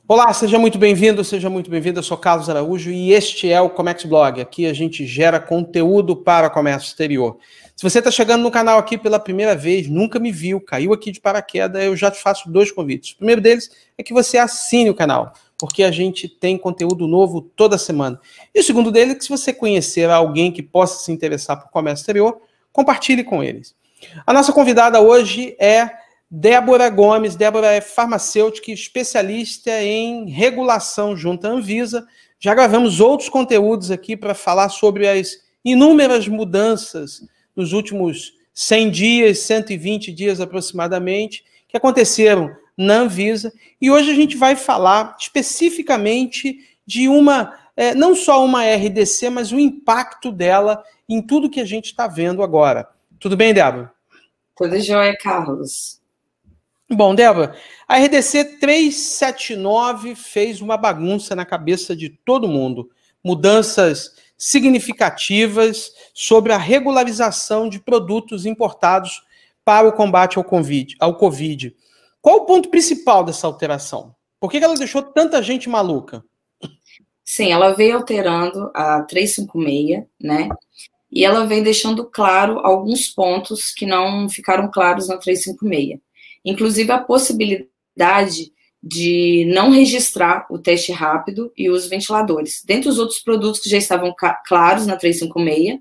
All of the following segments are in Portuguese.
Olá, seja muito bem-vindo, seja muito bem-vinda. Eu sou Carlos Araújo e este é o Comex Blog. Aqui a gente gera conteúdo para comércio exterior. Se você está chegando no canal aqui pela primeira vez, nunca me viu, caiu aqui de paraquedas, eu já te faço dois convites. O primeiro deles é que você assine o canal, porque a gente tem conteúdo novo toda semana. E o segundo dele é que se você conhecer alguém que possa se interessar por comércio exterior, compartilhe com eles. A nossa convidada hoje é Débora Gomes. Débora é farmacêutica e especialista em regulação junto à Anvisa. Já gravamos outros conteúdos aqui para falar sobre as inúmeras mudanças nos últimos 100 dias, 120 dias aproximadamente, que aconteceram na Anvisa. E hoje a gente vai falar especificamente de não só uma RDC, mas o impacto dela em tudo que a gente está vendo agora. Tudo bem, Débora? Tudo jóia, Carlos. Bom, Débora, a RDC 379 fez uma bagunça na cabeça de todo mundo. Mudanças significativas sobre a regularização de produtos importados para o combate ao Covid. Qual o ponto principal dessa alteração? Por que ela deixou tanta gente maluca? Sim, ela veio alterando a 356, né? E ela vem deixando claro alguns pontos que não ficaram claros na 356. Inclusive a possibilidade de não registrar o teste rápido e os ventiladores. Dentre os outros produtos que já estavam claros na 356,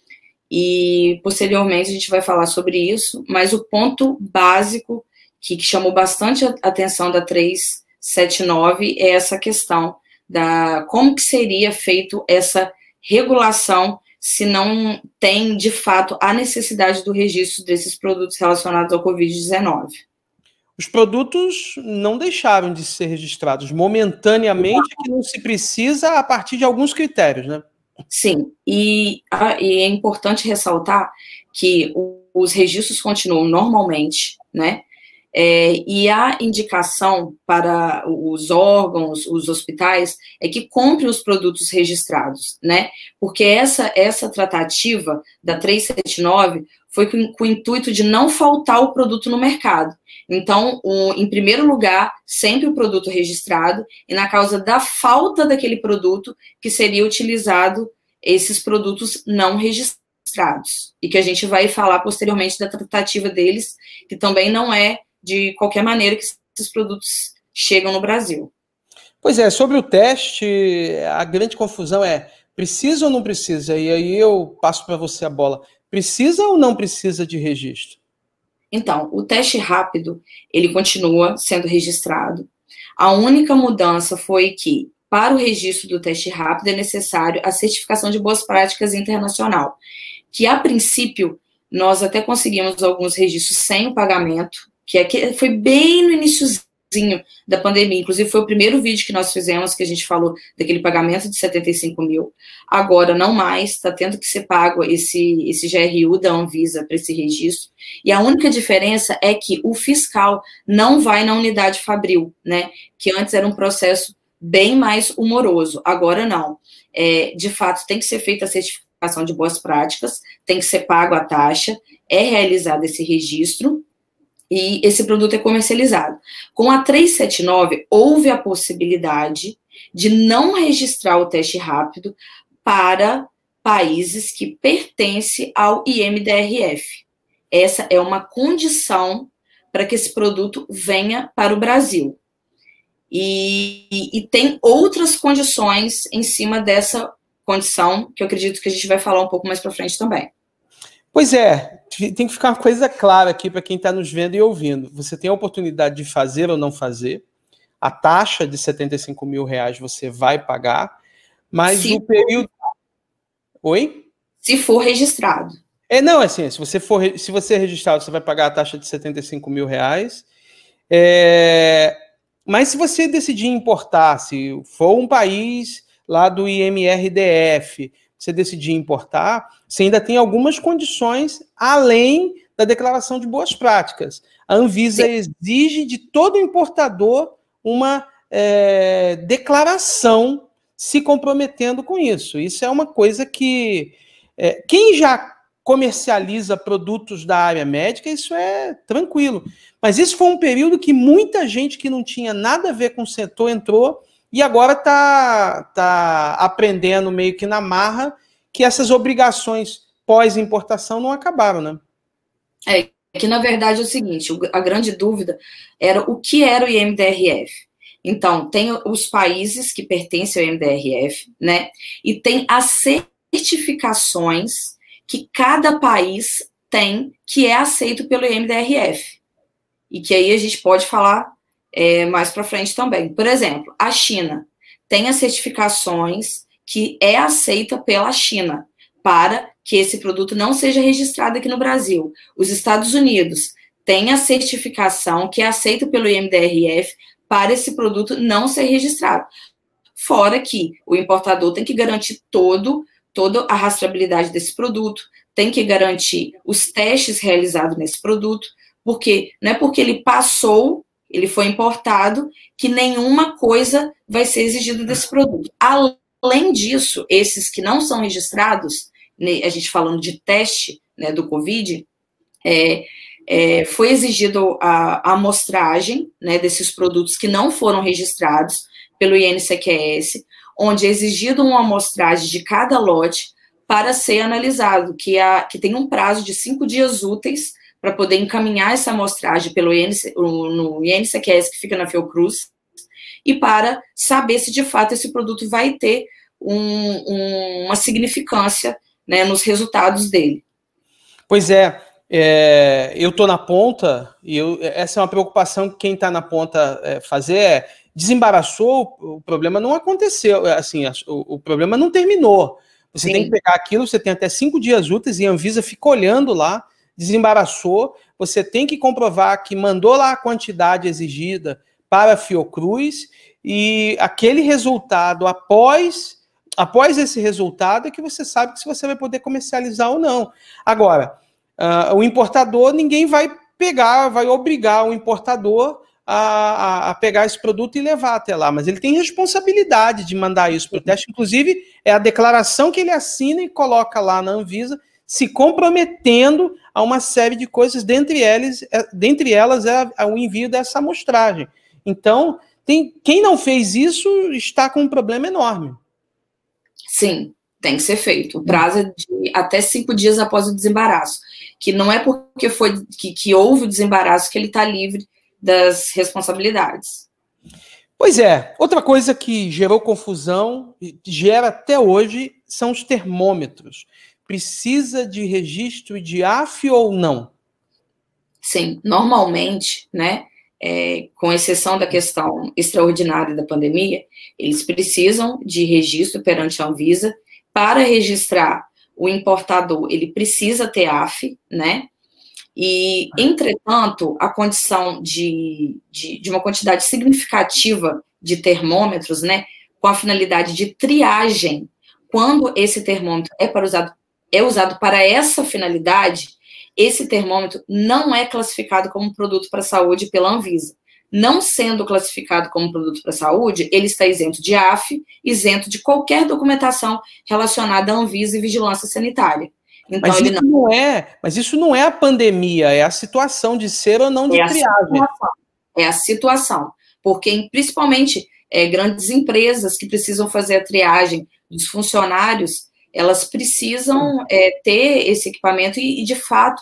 e posteriormente a gente vai falar sobre isso, mas o ponto básico que chamou bastante a atenção da 379 é essa questão da como que seria feito essa regulação se não tem, de fato, a necessidade do registro desses produtos relacionados ao Covid-19. Os produtos não deixaram de ser registrados momentaneamente, que não se precisa a partir de alguns critérios, né? Sim, e é importante ressaltar que os registros continuam normalmente, né? E a indicação para os órgãos, os hospitais, é que compre os produtos registrados, né? Porque essa tratativa da 379 foi com o intuito de não faltar o produto no mercado. Então, em primeiro lugar, sempre o produto registrado, e na causa da falta daquele produto, que seria utilizado esses produtos não registrados. E que a gente vai falar posteriormente da tratativa deles, que também não é de qualquer maneira que esses produtos chegam no Brasil. Pois é, sobre o teste, a grande confusão é, precisa ou não precisa? E aí eu passo para você a bola. Precisa ou não precisa de registro? Então, o teste rápido, ele continua sendo registrado. A única mudança foi que, para o registro do teste rápido, é necessário a certificação de boas práticas internacional, que, a princípio, nós até conseguimos alguns registros sem o pagamento, que foi bem no iniciozinho da pandemia, inclusive foi o primeiro vídeo que nós fizemos, que a gente falou daquele pagamento de 75 mil, agora não mais, está tendo que ser pago esse GRU da Anvisa para esse registro, e a única diferença é que o fiscal não vai na unidade fabril, né, que antes era um processo bem mais humoroso, agora não, de fato tem que ser feita a certificação de boas práticas, tem que ser pago a taxa, é realizado esse registro, e esse produto é comercializado. Com a 379, houve a possibilidade de não registrar o teste rápido para países que pertencem ao IMDRF. Essa é uma condição para que esse produto venha para o Brasil. E tem outras condições em cima dessa condição, que eu acredito que a gente vai falar um pouco mais para frente também. Pois é, tem que ficar uma coisa clara aqui para quem está nos vendo e ouvindo. Você tem a oportunidade de fazer ou não fazer. A taxa de 75 mil reais você vai pagar, mas o período... Oi? Se for registrado. Não, assim, se você é registrado, você vai pagar a taxa de 75 mil reais. Mas se você decidir importar, se for um país lá do IMRDF, você decidir importar, você ainda tem algumas condições além da declaração de boas práticas. A Anvisa exige de todo importador uma declaração se comprometendo com isso. Isso é uma coisa que quem já comercializa produtos da área médica, isso é tranquilo. Mas isso foi um período que muita gente que não tinha nada a ver com o setor entrou e agora está aprendendo meio que na marra que essas obrigações pós-importação não acabaram, né? Que na verdade é o seguinte, a grande dúvida era o que era o IMDRF. Então, tem os países que pertencem ao IMDRF, né? E tem as certificações que cada país tem que é aceito pelo IMDRF. E que aí a gente pode falar mais para frente também. Por exemplo, a China tem as certificações que é aceita pela China para que esse produto não seja registrado aqui no Brasil. Os Estados Unidos têm a certificação que é aceita pelo IMDRF para esse produto não ser registrado. Fora que o importador tem que garantir toda a rastreabilidade desse produto, tem que garantir os testes realizados nesse produto, porque não é porque ele passou, ele foi importado, que nenhuma coisa vai ser exigida desse produto. Além disso, esses que não são registrados, a gente falando de teste, né, do Covid, foi exigido a amostragem, né, desses produtos que não foram registrados pelo INCQS, onde é exigido uma amostragem de cada lote para ser analisado, que tem um prazo de 5 dias úteis para poder encaminhar essa amostragem no INCQS, que fica na Fiocruz, e para saber se de fato esse produto vai ter uma significância, né, nos resultados dele. Pois é, eu estou na ponta, e essa é uma preocupação que quem está na ponta fazer desembaraçou, o problema não aconteceu, assim, o problema não terminou. Você tem que pegar aquilo, você tem até 5 dias úteis, e a Anvisa fica olhando lá, desembaraçou, você tem que comprovar que mandou lá a quantidade exigida para a Fiocruz, e aquele resultado, após esse resultado, é que você sabe que se você vai poder comercializar ou não. Agora, o importador, ninguém vai obrigar o importador a pegar esse produto e levar até lá, mas ele tem responsabilidade de mandar isso para o teste, inclusive é a declaração que ele assina e coloca lá na Anvisa, se comprometendo a uma série de coisas, dentre elas o envio dessa amostragem. Então, quem não fez isso está com um problema enorme. Sim, tem que ser feito. O prazo é de até 5 dias após o desembaraço, que não é porque que houve o desembaraço que ele está livre das responsabilidades. Pois é, outra coisa que gerou confusão, gera até hoje, são os termômetros. Precisa de registro de AF ou não? Sim, normalmente, né, com exceção da questão extraordinária da pandemia, eles precisam de registro perante a Anvisa. Para registrar o importador, ele precisa ter AF, né? E, entretanto, a condição de uma quantidade significativa de termômetros, né, com a finalidade de triagem, quando esse termômetro é usado para essa finalidade, esse termômetro não é classificado como produto para a saúde pela Anvisa. Não sendo classificado como produto para a saúde, ele está isento de AF, isento de qualquer documentação relacionada à Anvisa e vigilância sanitária. Então, mas isso não é a pandemia, é a situação de ser ou não de triagem. É a situação, porque principalmente grandes empresas que precisam fazer a triagem dos funcionários, elas precisam ter esse equipamento e de fato,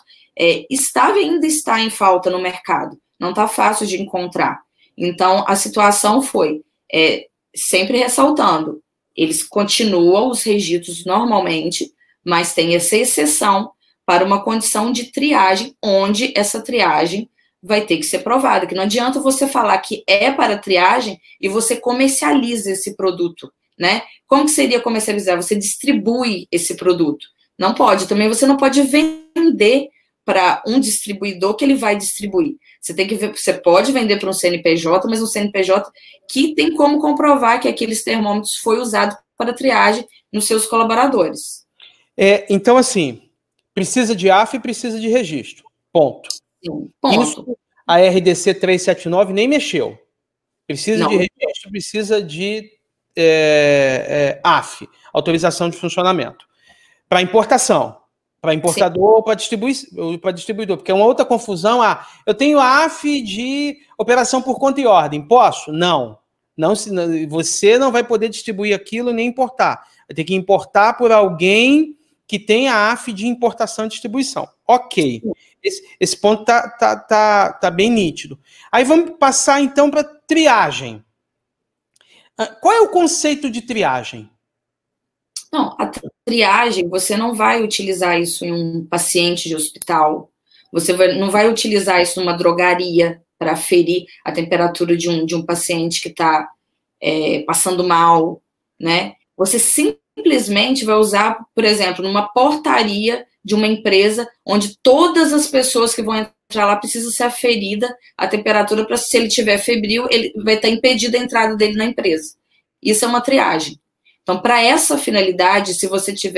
ainda está em falta no mercado. Não está fácil de encontrar. Então, a situação foi, sempre ressaltando, eles continuam os registros normalmente, mas tem essa exceção para uma condição de triagem, onde essa triagem vai ter que ser provada, que não adianta você falar que é para triagem e você comercializa esse produto, né? Como que seria comercializar? Você distribui esse produto. Não pode. Também você não pode vender para um distribuidor que ele vai distribuir. Você tem que ver, você pode vender para um CNPJ, mas um CNPJ que tem como comprovar que aqueles termômetros foi usado para triagem nos seus colaboradores. Então, assim, precisa de AF e precisa de registro. Ponto. Sim, ponto. Isso, a RDC 379 nem mexeu. Precisa de registro, precisa de AF, autorização de funcionamento. Para importação, Para importador ou para distribuidor, porque é uma outra confusão. Eu tenho a AF de operação por conta e ordem. Posso? Não. Você não vai poder distribuir aquilo nem importar. Vai ter que importar por alguém que tem a AF de importação e distribuição. Ok. Esse ponto tá bem nítido. Aí vamos passar, então, para triagem. Qual é o conceito de triagem? Não, a triagem, você não vai utilizar isso em um paciente de hospital. Você não vai utilizar isso numa drogaria para aferir a temperatura de um paciente que está passando mal, né? Você simplesmente vai usar, por exemplo, numa portaria de uma empresa onde todas as pessoas que vão entrar lá precisam ser aferida a temperatura para, se ele tiver febril, ele vai estar impedida a entrada dele na empresa. Isso é uma triagem. Então, para essa finalidade, se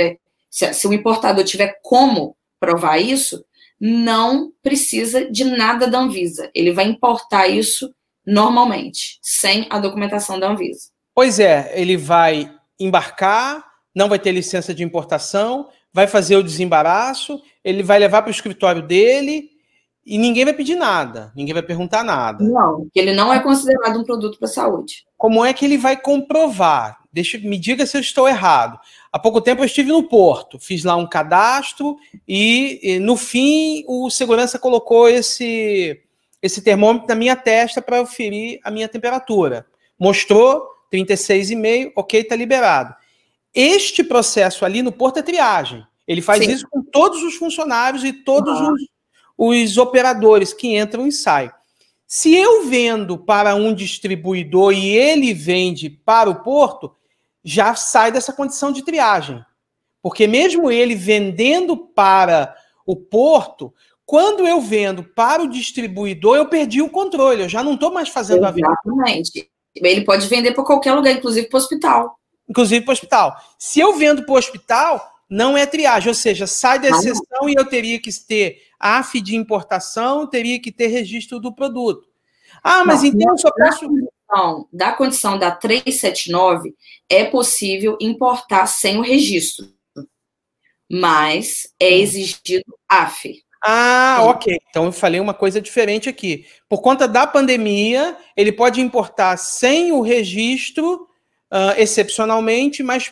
o importador tiver como provar isso, não precisa de nada da Anvisa. Ele vai importar isso normalmente, sem a documentação da Anvisa. Pois é, ele vai embarcar, não vai ter licença de importação, vai fazer o desembaraço, ele vai levar para o escritório dele e ninguém vai pedir nada, ninguém vai perguntar nada. Não, porque ele não é considerado um produto para a saúde. Como é que ele vai comprovar? Me diga se eu estou errado. Há pouco tempo eu estive no Porto, fiz lá um cadastro e no fim o segurança colocou esse termômetro na minha testa para aferir a minha temperatura. Mostrou 36,5, ok, está liberado. Este processo ali no Porto é triagem. Ele faz Sim. isso com todos os funcionários e todos os operadores que entram e saem. Se eu vendo para um distribuidor e ele vende para o Porto, já sai dessa condição de triagem. Porque mesmo ele vendendo para o Porto, quando eu vendo para o distribuidor, eu perdi o controle, eu já não estou mais fazendo a venda. Exatamente. Ele pode vender para qualquer lugar, inclusive para o hospital. Inclusive para o hospital. Se eu vendo para o hospital, não é triagem, ou seja, sai da exceção e eu teria que ter AF de importação, teria que ter registro do produto. Mas então eu só posso... Da condição da 379, é possível importar sem o registro, mas é exigido AF. Ok. Então eu falei uma coisa diferente aqui. Por conta da pandemia, ele pode importar sem o registro, excepcionalmente, mas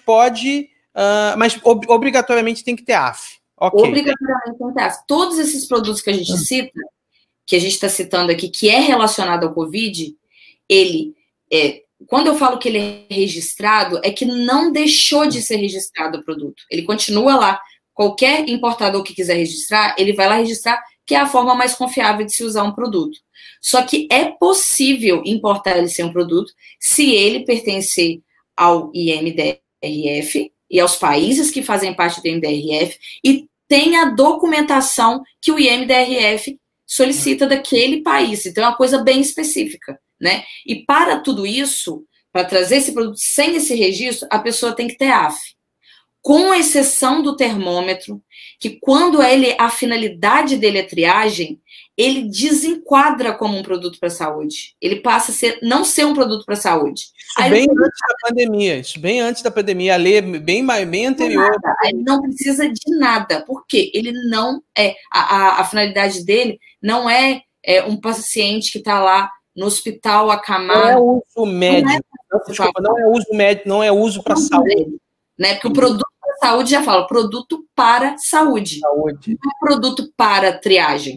obrigatoriamente tem que ter AF. Okay. Obrigatoriamente tem que ter AF. Todos esses produtos que a gente cita, que a gente está citando aqui, que é relacionado ao Covid, quando eu falo que ele é registrado, é que não deixou de ser registrado o produto. Ele continua lá. Qualquer importador que quiser registrar, ele vai lá registrar, que é a forma mais confiável de se usar um produto. Só que é possível importar ele sem um produto se ele pertencer ao IMDRF e aos países que fazem parte do IMDRF e tem a documentação que o IMDRF solicita daquele país. Então, é uma coisa bem específica, né? E para tudo isso, para trazer esse produto sem esse registro, a pessoa tem que ter AF. Com exceção do termômetro, que quando a finalidade dele é triagem, ele desenquadra como um produto para a saúde. Ele passa a não ser um produto para a saúde. Isso bem antes da pandemia, a lei é bem anterior. Ele não precisa de nada, porque ele não é, a finalidade dele não é um paciente que está lá no hospital acamado. Não é uso médico. Não é uso para saúde. Né? Porque o produto para saúde já fala, produto para saúde. Não é produto para triagem.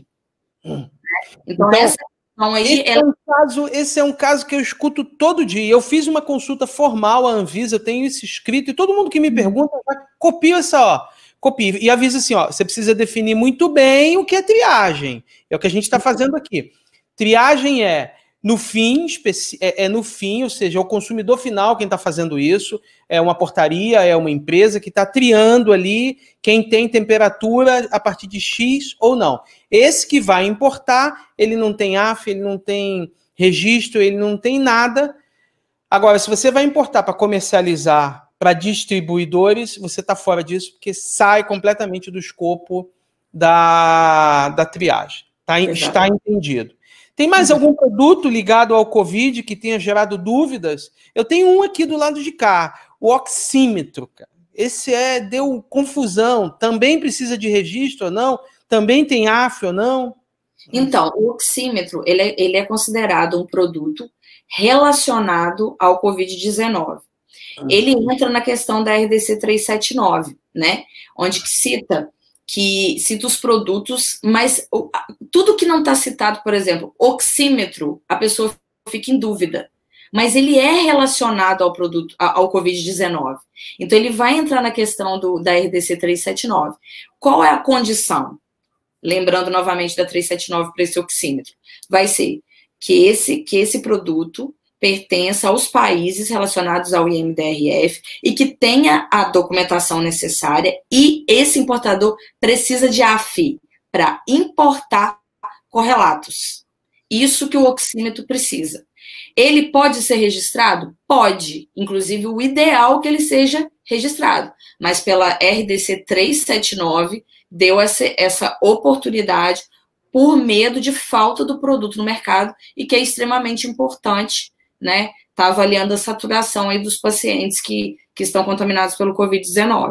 Então essa questão aí... Esse é um caso que eu escuto todo dia. Eu fiz uma consulta formal à Anvisa, eu tenho isso escrito, e todo mundo que me pergunta, copia copia. E avisa assim, você precisa definir muito bem o que é triagem. É o que a gente está fazendo aqui. Triagem no fim, ou seja, é o consumidor final quem está fazendo isso, é uma portaria, é uma empresa que está triando ali quem tem temperatura a partir de X ou não. Esse que vai importar, ele não tem AF, ele não tem registro, ele não tem nada. Agora, se você vai importar para comercializar para distribuidores, você está fora disso, porque sai completamente do escopo da triagem. Está entendido. Tem mais algum produto ligado ao Covid que tenha gerado dúvidas? Eu tenho um aqui do lado de cá, o oxímetro. deu confusão. Também precisa de registro ou não? Também tem AF ou não? Então, o oxímetro, ele é considerado um produto relacionado ao Covid-19. Ele entra na questão da RDC 379, né? Onde cita os produtos, mas tudo que não está citado, por exemplo, oxímetro, a pessoa fica em dúvida. Mas ele é relacionado ao produto, ao Covid-19. Então, ele vai entrar na questão da RDC 379. Qual é a condição? Lembrando novamente da 379 para esse oxímetro. Vai ser que esse produto pertença aos países relacionados ao IMDRF e que tenha a documentação necessária, e esse importador precisa de AFI para importar correlatos. Isso que o oxímetro precisa. Ele pode ser registrado? Pode. Inclusive, o ideal é que ele seja registrado. Mas pela RDC 379, deu essa oportunidade por medo de falta do produto no mercado, e que é extremamente importante, né? Tá avaliando a saturação aí dos pacientes que estão contaminados pelo Covid-19.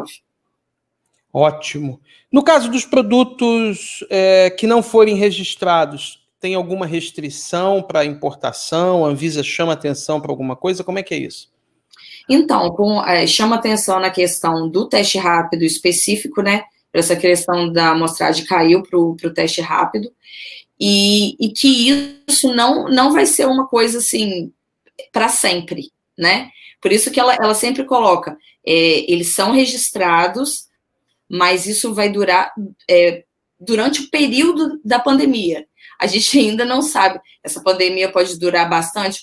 Ótimo. No caso dos produtos que não forem registrados, tem alguma restrição para importação? A Anvisa chama atenção para alguma coisa? Como é que é isso? Então, chama atenção na questão do teste rápido específico, né? Essa questão da amostragem caiu para o teste rápido, e que isso não vai ser uma coisa assim para sempre, né? Por isso que ela sempre coloca, eles são registrados, mas isso vai durar durante o período da pandemia. A gente ainda não sabe, essa pandemia pode durar bastante,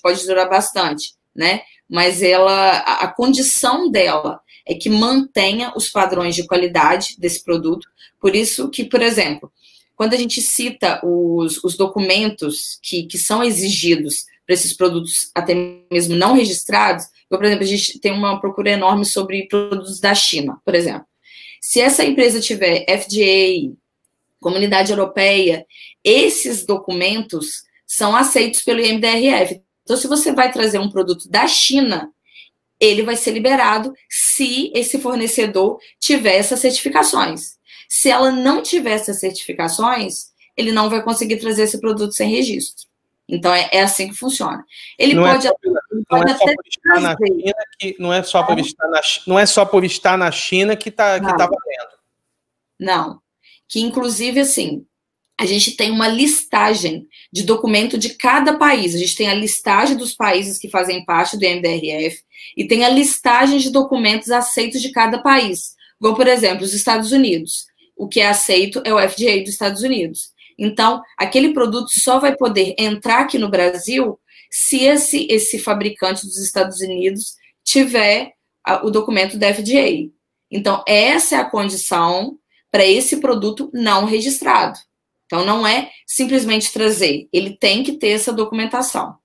né? Mas a condição dela é que mantenha os padrões de qualidade desse produto. Por isso que, por exemplo, quando a gente cita os documentos que são exigidos para esses produtos até mesmo não registrados, por exemplo, a gente tem uma procura enorme sobre produtos da China, por exemplo. Se essa empresa tiver FDA, Comunidade Europeia, esses documentos são aceitos pelo IMDRF. Então, se você vai trazer um produto da China, ele vai ser liberado se esse fornecedor tiver essas certificações. Se ela não tiver essas certificações, ele não vai conseguir trazer esse produto sem registro. Então, é assim que funciona. Ele pode até trazer. Não é só por estar na China que tá valendo. Não. Que, inclusive, assim, a gente tem uma listagem de documento de cada país. A gente tem a listagem dos países que fazem parte do IMDRF e tem a listagem de documentos aceitos de cada país. Como, por exemplo, os Estados Unidos. O que é aceito é o FDA dos Estados Unidos. Então, aquele produto só vai poder entrar aqui no Brasil se esse fabricante dos Estados Unidos tiver o documento da FDA. Então, essa é a condição para esse produto não registrado. Então, não é simplesmente trazer, ele tem que ter essa documentação.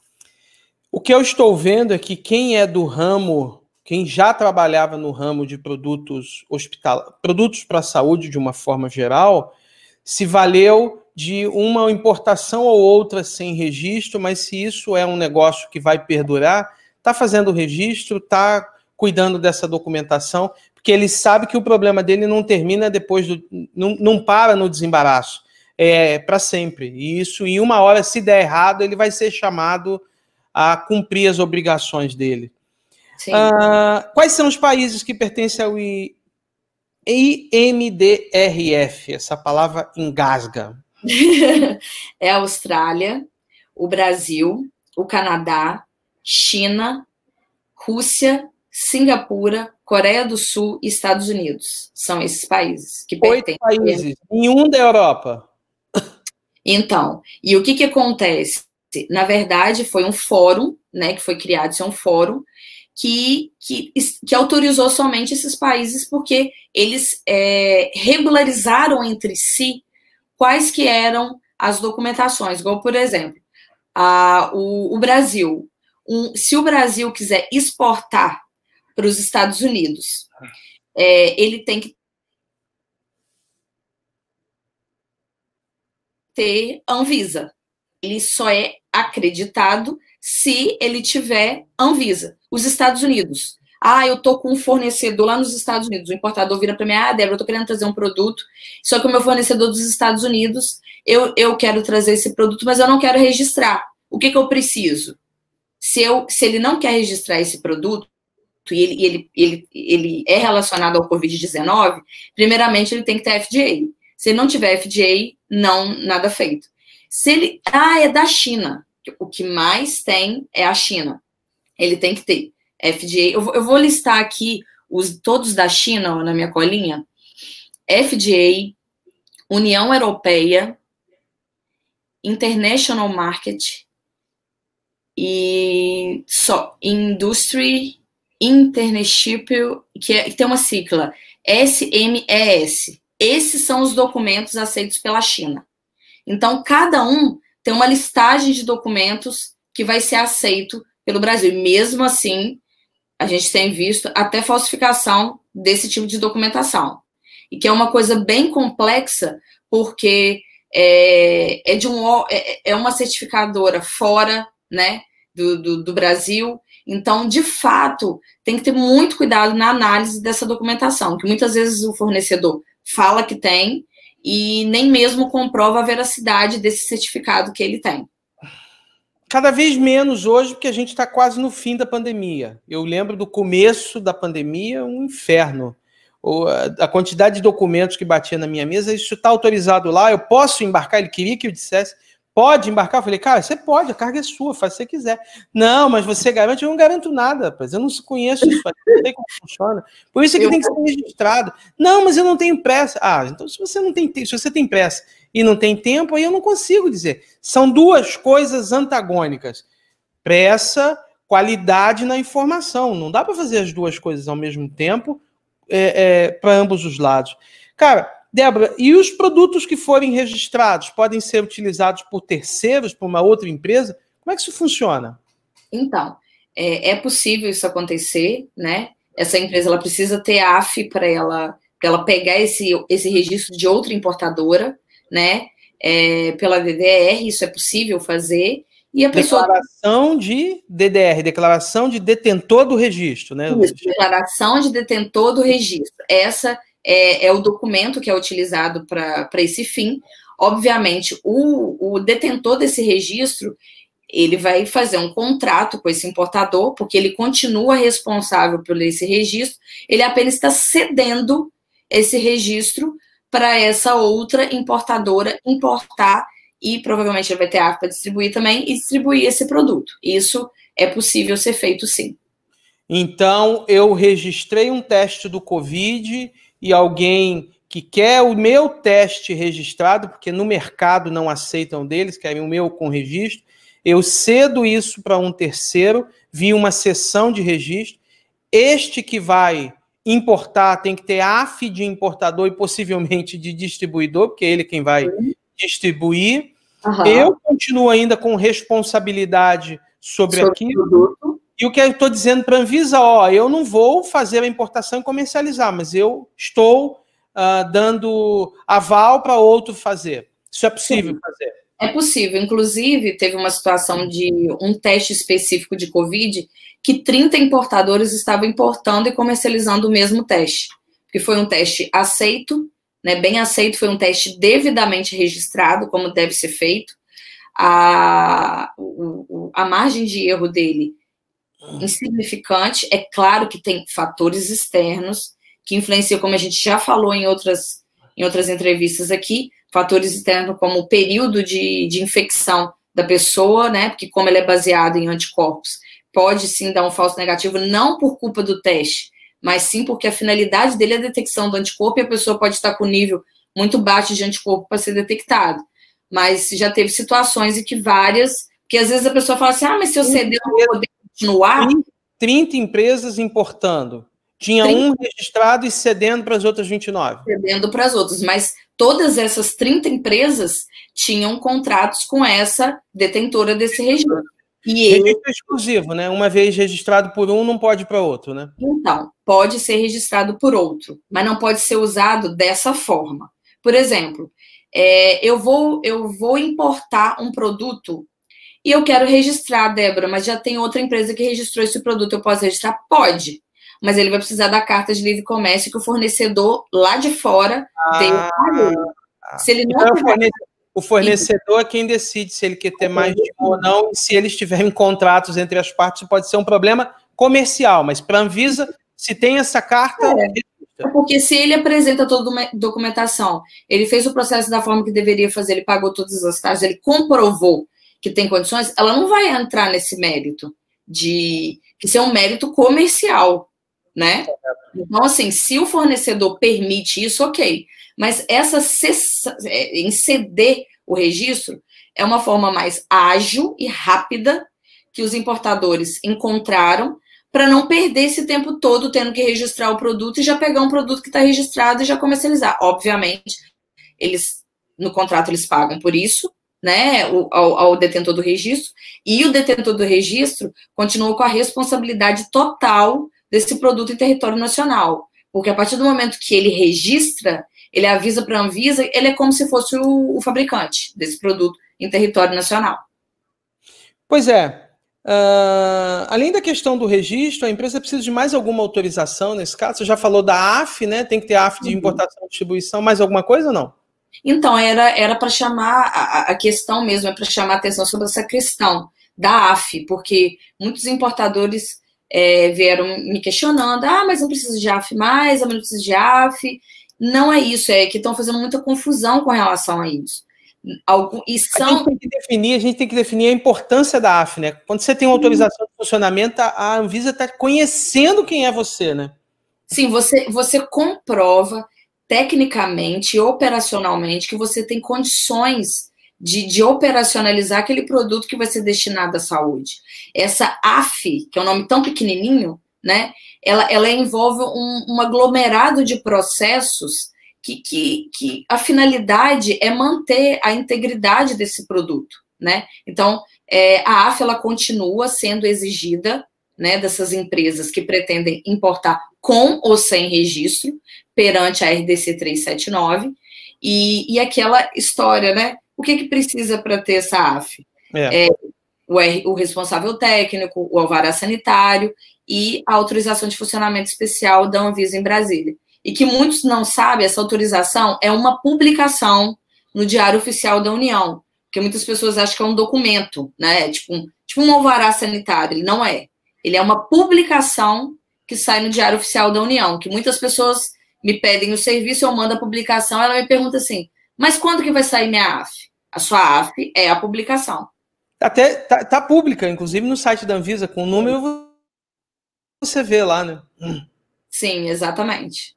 O que eu estou vendo é que quem é do ramo, quem já trabalhava no ramo de produtos para a saúde de uma forma geral, se valeu de uma importação ou outra sem registro, mas se isso é um negócio que vai perdurar, está fazendo o registro, está cuidando dessa documentação, porque ele sabe que o problema dele não termina depois não para no desembaraço. É para sempre. E isso, em uma hora, se der errado, ele vai ser chamado a cumprir as obrigações dele. Quais são os países que pertencem ao IMDRF? Essa palavra engasga. É a Austrália, o Brasil, o Canadá, China, Rússia, Singapura, Coreia do Sul e Estados Unidos. São esses países que pertencem. 8 países, nenhum da Europa. Então, e o que acontece? Na verdade, foi um fórum, né, que foi criado, isso é um fórum, que autorizou somente esses países porque eles regularizaram entre si quais que eram as documentações. Igual, por exemplo, o Brasil. Se o Brasil quiser exportar para os Estados Unidos, ele tem que ter Anvisa. Ele só é acreditado se ele tiver Anvisa. Os Estados Unidos. eu estou com um fornecedor lá nos Estados Unidos, o importador vira para mim, Débora, eu estou querendo trazer um produto, só que o meu fornecedor dos Estados Unidos, eu quero trazer esse produto, mas eu não quero registrar. O que eu preciso? Se ele não quer registrar esse produto, e ele é relacionado ao Covid-19, primeiramente ele tem que ter FDA. Se ele não tiver FDA, nada feito. Se ele... é da China. O que mais tem é a China. Ele tem que ter FDA. Eu vou listar aqui todos da China na minha colinha. FDA, União Europeia, International Market e Industry Internship, que tem uma sigla, SMES. Esses são os documentos aceitos pela China. Então, cada um tem uma listagem de documentos que vai ser aceito pelo Brasil. E mesmo assim, a gente tem visto até falsificação desse tipo de documentação. E que é uma coisa bem complexa, porque é uma certificadora fora, né, do Brasil. Então, de fato, tem que ter muito cuidado na análise dessa documentação, que muitas vezes o fornecedor fala que tem e nem mesmo comprova a veracidade desse certificado que ele tem. Cada vez menos hoje, porque a gente está quase no fim da pandemia. Eu lembro do começo da pandemia, um inferno. A quantidade de documentos que batia na minha mesa, isso está autorizado lá, eu posso embarcar? Ele queria que eu dissesse, pode embarcar? Eu falei, cara, você pode, a carga é sua, faz o que você quiser. Não, mas você garante? Eu não garanto nada, rapaz, eu não conheço isso, não sei como funciona. Por isso é que tem que ser registrado. Não, mas eu não tenho pressa. Então se você tem pressa e não tem tempo, aí eu não consigo dizer. São duas coisas antagônicas. Pressa, qualidade na informação. Não dá para fazer as duas coisas ao mesmo tempo para ambos os lados. Cara, Débora, e os produtos que forem registrados podem ser utilizados por terceiros, por uma outra empresa? Como é que isso funciona? Então, é possível isso acontecer, né? Essa empresa ela precisa ter AF para ela pegar esse registro de outra importadora, né? Pela DDR, isso é possível fazer. E a pessoa... Declaração de DDR, declaração de detentor do registro, né? Isso, declaração de detentor do registro. Essa é o documento que é utilizado para esse fim. Obviamente, o detentor desse registro, ele vai fazer um contrato com esse importador, porque ele continua responsável por esse registro, ele apenas está cedendo esse registro para essa outra importadora importar, e provavelmente ele vai ter AF para distribuir também, e distribuir esse produto. Isso é possível ser feito, sim. Então, eu registrei um teste do Covid e alguém que quer o meu teste registrado, porque no mercado não aceitam deles, querem o meu com registro, eu cedo isso para um terceiro, via uma sessão de registro. Este que vai importar tem que ter AF de importador e possivelmente de distribuidor, porque é ele quem vai distribuir. Uhum. Eu continuo ainda com responsabilidade sobre aquilo. E o que eu estou dizendo para a Anvisa, eu não vou fazer a importação e comercializar, mas eu estou dando aval para outro fazer. Isso é possível fazer? É possível. Inclusive, teve uma situação de um teste específico de Covid que 30 importadores estavam importando e comercializando o mesmo teste. Porque foi um teste aceito, né, bem aceito, foi um teste devidamente registrado, como deve ser feito. A margem de erro dele insignificante. É claro que tem fatores externos que influenciam, como a gente já falou em outras entrevistas aqui, fatores externos como o período de infecção da pessoa, né? Porque como ele é baseado em anticorpos, pode sim dar um falso negativo, não por culpa do teste, mas sim porque a finalidade dele é a detecção do anticorpo e a pessoa pode estar com nível muito baixo de anticorpo para ser detectado. Mas já teve situações em que porque às vezes a pessoa fala assim, mas se eu ceder, eu não vou poder continuar. 30 empresas importando. Tinha 30. Um registrado e cedendo para as outras 29. Cedendo para as outras, mas todas essas 30 empresas tinham contratos com essa detentora desse registro. E registro exclusivo, né? Uma vez registrado por um, não pode ir para outro, né? Então, pode ser registrado por outro, mas não pode ser usado dessa forma. Por exemplo, eu vou importar um produto e eu quero registrar, Débora, mas já tem outra empresa que registrou esse produto, eu posso registrar? Pode. mas ele vai precisar da carta de livre comércio que o fornecedor lá de fora deu para ele. Se ele não tiver... O fornecedor é quem decide se ele quer ter mais de um ou não, e se eles tiverem contratos entre as partes, pode ser um problema comercial, mas para a Anvisa, se tem essa carta... Porque se ele apresenta toda a documentação, ele fez o processo da forma que deveria fazer, ele pagou todas as taxas, ele comprovou que tem condições, ela não vai entrar nesse mérito de que isso é um mérito comercial, né? Então, assim, se o fornecedor permite isso, ok. Mas em ceder o registro é uma forma mais ágil e rápida que os importadores encontraram para não perder esse tempo todo tendo que registrar o produto e já pegar um produto que está registrado e já comercializar. Obviamente, no contrato eles pagam por isso, né, ao detentor do registro, e o detentor do registro continua com a responsabilidade total desse produto em território nacional. Porque a partir do momento que ele registra, ele avisa para a Anvisa, ele é como se fosse o fabricante desse produto em território nacional. Pois é. Além da questão do registro, a empresa precisa de mais alguma autorização nesse caso? Você já falou da AF, né? Tem que ter AF de importação e distribuição. Mais alguma coisa ou não? Então, era para chamar, a questão mesmo, é para chamar a atenção sobre essa questão da AF, porque muitos importadores vieram me questionando, mas não precisa de AF mais, mas não precisa de AF. Não é isso, é que estão fazendo muita confusão com relação a isso. A gente tem que definir a importância da AF, né? Quando você tem uma autorização de funcionamento, a Anvisa está conhecendo quem é você, né? Sim, você comprova tecnicamente e operacionalmente que você tem condições de operacionalizar aquele produto que vai ser destinado à saúde. Essa AF, que é um nome tão pequenininho, né? Ela envolve um aglomerado de processos que a finalidade é manter a integridade desse produto, né? Então, a AF, ela continua sendo exigida, né, dessas empresas que pretendem importar com ou sem registro perante a RDC 379, e aquela história, né? O que precisa para ter essa AF? O responsável técnico, o alvará sanitário e a autorização de funcionamento especial da Anvisa em Brasília. E que muitos não sabem, essa autorização é uma publicação no Diário Oficial da União, porque muitas pessoas acham que é um documento, né? Tipo um alvará sanitário, ele não é. Ele é uma publicação que sai no Diário Oficial da União, que muitas pessoas me pedem o serviço, eu mando a publicação, ela me pergunta assim, mas quando que vai sair minha AF? A sua AF é a publicação. Até tá pública, inclusive no site da Anvisa, com o número você vê lá, né? Sim, exatamente.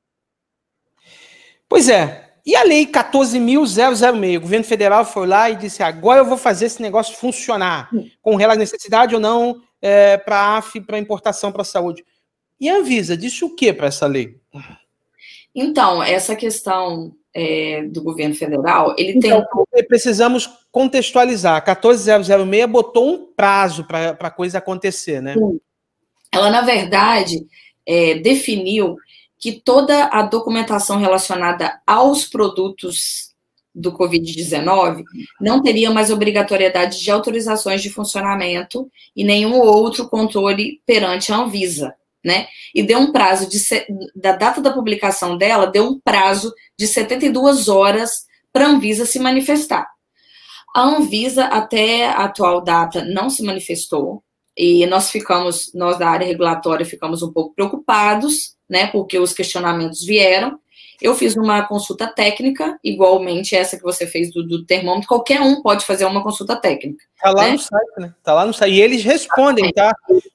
Pois é. E a lei 14.006? O governo federal foi lá e disse, agora eu vou fazer esse negócio funcionar, com relação à necessidade ou não para a AF, para importação para a saúde. E a Anvisa disse o que para essa lei? Então, essa questão do governo federal, ele precisamos contextualizar. A 14.006 botou um prazo para a coisa acontecer, né? Sim. Ela, na verdade, definiu que toda a documentação relacionada aos produtos do Covid-19 não teria mais obrigatoriedade de autorizações de funcionamento e nenhum outro controle perante a Anvisa, né? E deu um prazo da data da publicação dela, deu um prazo de 72 horas para a Anvisa se manifestar. A Anvisa, até a atual data, não se manifestou, e nós da área regulatória, ficamos um pouco preocupados, né, porque os questionamentos vieram. Eu fiz uma consulta técnica, igualmente essa que você fez do termômetro, qualquer um pode fazer uma consulta técnica. Está lá, né, no site, né? Está lá no site. E eles respondem, tá?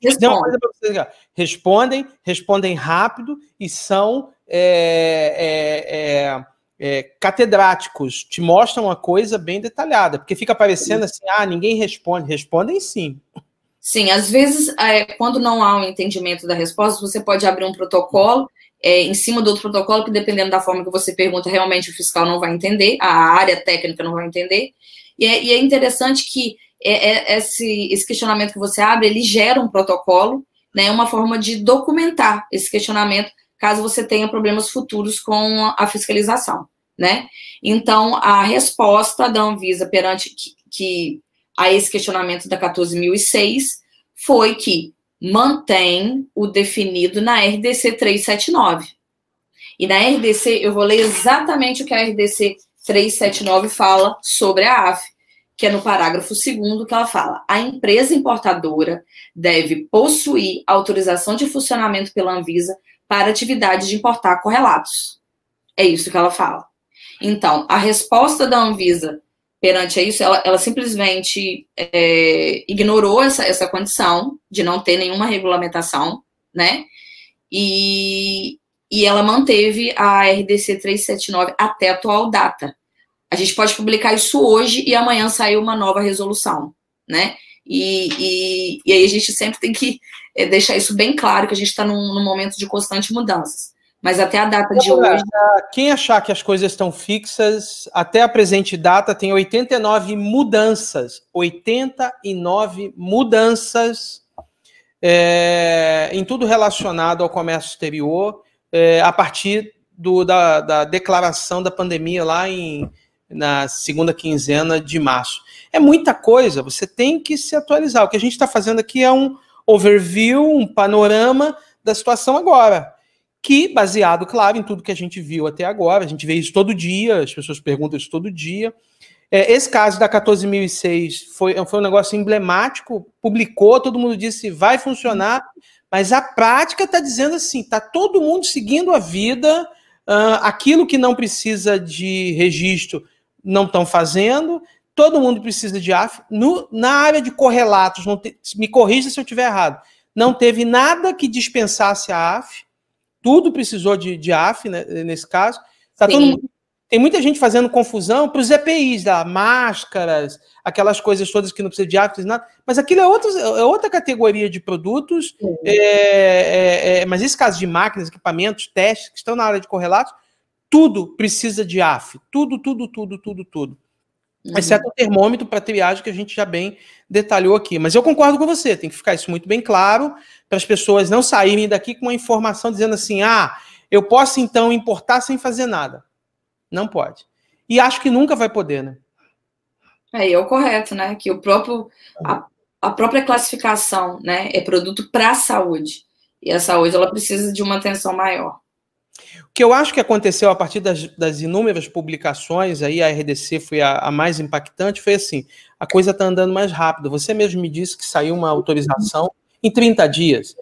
Respondem rápido e são catedráticos, te mostram uma coisa bem detalhada, porque fica parecendo assim, ninguém responde. Respondem sim. Sim, às vezes, quando não há um entendimento da resposta, você pode abrir um protocolo em cima do outro protocolo, que dependendo da forma que você pergunta, realmente o fiscal não vai entender, a área técnica não vai entender. E é interessante que esse questionamento que você abre, ele gera um protocolo, né, uma forma de documentar esse questionamento, caso você tenha problemas futuros com a fiscalização, né? Então, a resposta da Anvisa perante a esse questionamento da 14.006 foi que mantém o definido na RDC 379. E na RDC, eu vou ler exatamente o que a RDC 379 fala sobre a AF, que é no parágrafo 2º, que ela fala: a empresa importadora deve possuir autorização de funcionamento pela Anvisa para atividade de importar correlatos. É isso que ela fala. Então, a resposta da Anvisa perante isso, ela simplesmente ignorou essa condição de não ter nenhuma regulamentação, né? E ela manteve a RDC 379 até a atual data. A gente pode publicar isso hoje e amanhã sair uma nova resolução, né? E aí a gente sempre tem que deixar isso bem claro, que a gente está num momento de constante mudanças. Mas até a data de hoje... Quem achar que as coisas estão fixas, até a presente data tem 89 mudanças. 89 mudanças em tudo relacionado ao comércio exterior, a partir da declaração da pandemia lá na segunda quinzena de março. É muita coisa, você tem que se atualizar. O que a gente está fazendo aqui é um overview, um panorama da situação agora, que, baseado, claro, em tudo que a gente viu até agora, a gente vê isso todo dia, as pessoas perguntam isso todo dia. Esse caso da 14.006 foi um negócio emblemático, publicou, todo mundo disse vai funcionar, mas a prática está dizendo assim, está todo mundo seguindo a vida, aquilo que não precisa de registro não estão fazendo, todo mundo precisa de AF. Na área de correlatos, me corrija se eu estiver errado, não teve nada que dispensasse a AF, tudo precisou de AF, né, nesse caso. Tem muita gente fazendo confusão para os EPIs, máscaras, aquelas coisas todas que não precisa de AF, nada. Mas aquilo é outra categoria de produtos. Mas esse caso de máquinas, equipamentos, testes que estão na área de correlatos, tudo precisa de AF. Tudo. Exceto o termômetro para triagem, que a gente já bem detalhou aqui. Mas eu concordo com você, tem que ficar isso muito bem claro, para as pessoas não saírem daqui com uma informação dizendo assim, eu posso então importar sem fazer nada. Não pode. E acho que nunca vai poder, né? É o correto, né? Que a própria classificação, né, é produto para a saúde. E a saúde, ela precisa de uma atenção maior. O que eu acho que aconteceu a partir das inúmeras publicações, aí a RDC foi a mais impactante, foi assim, a coisa está andando mais rápido. Você mesmo me disse que saiu uma autorização em 30 dias.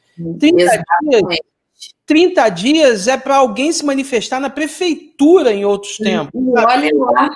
30 dias é para alguém se manifestar na prefeitura em outros tempos. Olha lá.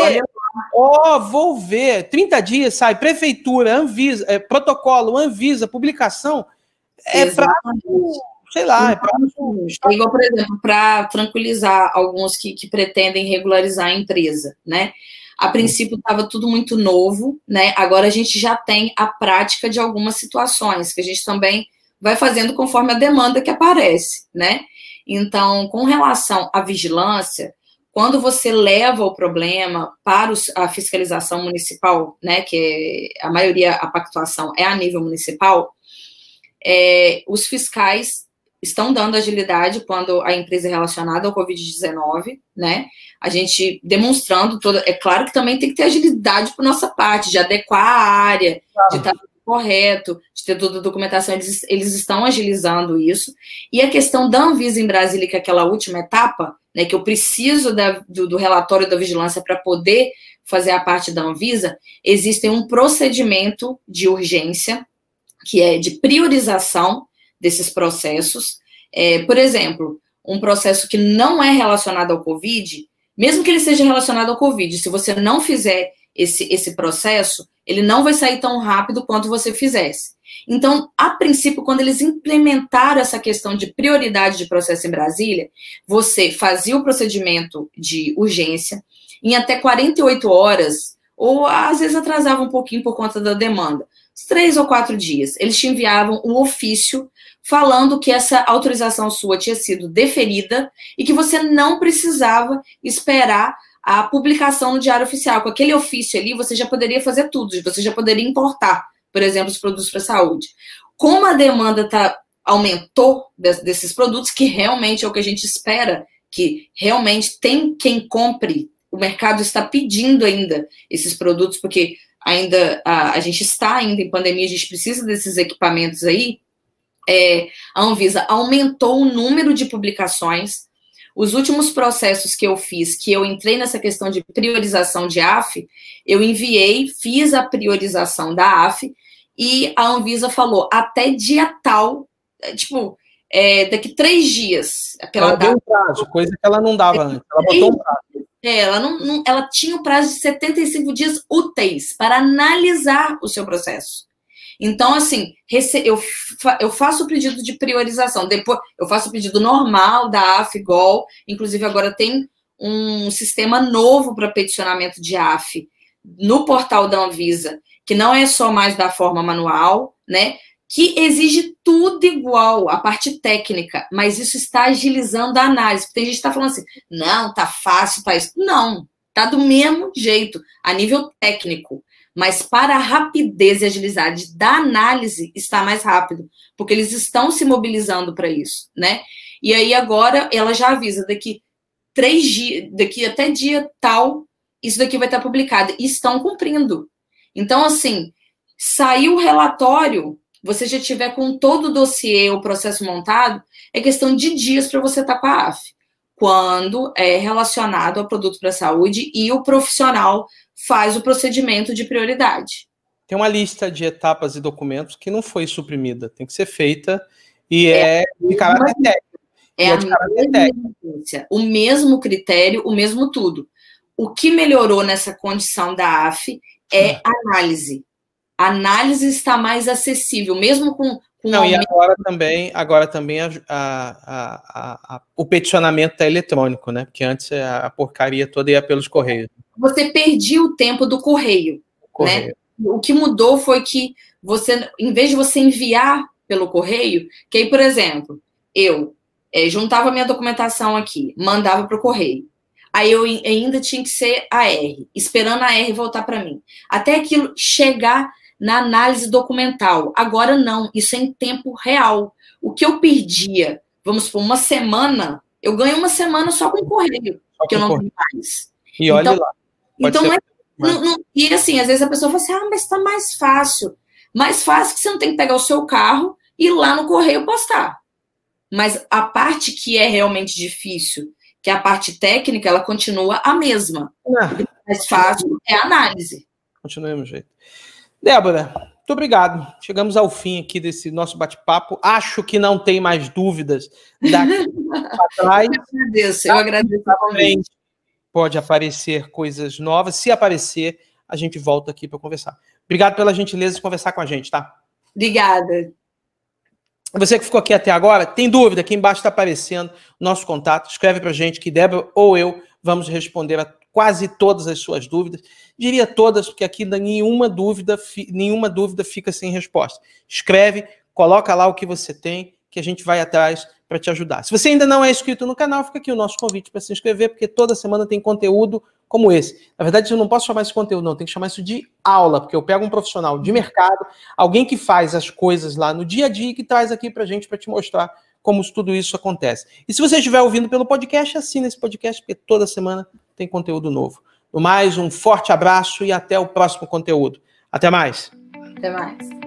Vou ver. 30 dias sai prefeitura, Anvisa, protocolo, Anvisa, publicação. Para... sei lá, é igual, por exemplo, para tranquilizar alguns que pretendem regularizar a empresa, né? A princípio estava tudo muito novo, né? Agora a gente já tem a prática de algumas situações, que a gente também vai fazendo conforme a demanda que aparece, né? Então, com relação à vigilância, quando você leva o problema para a fiscalização municipal, né? Que a maioria, a pactuação é a nível municipal, os fiscais estão dando agilidade quando a empresa é relacionada ao Covid-19, né? A gente demonstrando toda... É claro que também tem que ter agilidade por nossa parte, de adequar a área, de estar tudo correto, de ter toda a documentação, eles estão agilizando isso. E a questão da Anvisa em Brasília, que é aquela última etapa, né, que eu preciso do relatório da vigilância para poder fazer a parte da Anvisa, existe um procedimento de urgência, que é de priorização desses processos. Por exemplo, um processo que não é relacionado ao Covid, mesmo que ele seja relacionado ao Covid, se você não fizer esse processo, ele não vai sair tão rápido quanto você fizesse. Então, a princípio, quando eles implementaram essa questão de prioridade de processo em Brasília, você fazia o procedimento de urgência em até 48 horas, ou às vezes atrasava um pouquinho por conta da demanda, 3 ou 4 dias, eles te enviavam um ofício falando que essa autorização sua tinha sido deferida e que você não precisava esperar a publicação no Diário Oficial. Com aquele ofício ali, você já poderia fazer tudo, você já poderia importar, por exemplo, os produtos para a saúde. Como a demanda aumentou desses produtos, que realmente é o que a gente espera, que realmente tem quem compre, o mercado está pedindo ainda esses produtos, porque ainda a gente está ainda em pandemia, a gente precisa desses equipamentos aí, a Anvisa aumentou o número de publicações. Os últimos processos que eu fiz, que eu entrei nessa questão de priorização de AF, eu enviei, fiz a priorização da AF, e a Anvisa falou, até dia tal, tipo, daqui 3 dias. Ela deu um prazo, coisa que ela não dava antes. Ela botou um prazo. Ela tinha o prazo de 75 dias úteis para analisar o seu processo. Então, assim, eu faço o pedido de priorização, depois eu faço o pedido normal da AF-GOL, inclusive agora tem um sistema novo para peticionamento de AF no portal da Anvisa, que não é só mais da forma manual, né, que exige tudo igual, a parte técnica, mas isso está agilizando a análise, porque tem gente que está falando assim, não, tá fácil, tá isso. Não, tá do mesmo jeito, a nível técnico. Mas para a rapidez e agilidade da análise está mais rápido, porque eles estão se mobilizando para isso, né? E aí agora ela já avisa, daqui 3 dias, daqui até dia tal, isso daqui vai estar publicado. E estão cumprindo. Então, assim, saiu o relatório, você já tiver com todo o dossiê, o processo montado, é questão de dias para você estar com a AF, quando é relacionado ao produto para a saúde e o profissional faz o procedimento de prioridade. Tem uma lista de etapas e documentos que não foi suprimida, tem que ser feita e é de caráter técnico. É a mesma ciência, o mesmo critério, o mesmo tudo. O que melhorou nessa condição da AF é a análise. A análise está mais acessível, mesmo com não, e agora também o peticionamento está eletrônico, né? Porque antes a porcaria toda ia pelos correios. Você perdia o tempo do correio, né? O que mudou foi que você, em vez de você enviar pelo correio, que aí, por exemplo, eu juntava minha documentação aqui, mandava para o correio. Aí eu ainda tinha que ser AR, esperando a AR voltar para mim. Até aquilo chegar na análise documental. Agora não, isso é em tempo real. O que eu perdia, vamos supor, uma semana, eu ganho uma semana só com o correio, que eu não tenho mais. E olha lá. Então, e assim, às vezes a pessoa fala assim, mas está mais fácil. Mais fácil que você não tem que pegar o seu carro e ir lá no correio postar. Mas a parte que é realmente difícil, que é a parte técnica, ela continua a mesma. O mais fácil é a análise. Continua do mesmo jeito. Débora, muito obrigado. Chegamos ao fim aqui desse nosso bate-papo. Acho que não tem mais dúvidas daqui para trás. Eu agradeço. Pode aparecer coisas novas. Se aparecer, a gente volta aqui para conversar. Obrigado pela gentileza de conversar com a gente, tá? Obrigada. Você que ficou aqui até agora, tem dúvida? Aqui embaixo está aparecendo o nosso contato. Escreve para a gente que Débora ou eu vamos responder a quase todas as suas dúvidas. Diria todas, porque aqui nenhuma dúvida fica sem resposta. Escreve, coloca lá o que você tem, que a gente vai atrás para te ajudar. Se você ainda não é inscrito no canal, fica aqui o nosso convite para se inscrever, porque toda semana tem conteúdo como esse. Na verdade, eu não posso chamar isso de conteúdo, não. Tem que chamar isso de aula, porque eu pego um profissional de mercado, alguém que faz as coisas lá no dia a dia e que traz aqui para a gente para te mostrar como tudo isso acontece. E se você estiver ouvindo pelo podcast, assina esse podcast, porque toda semana tem conteúdo novo. No mais, um forte abraço e até o próximo conteúdo. Até mais. Até mais.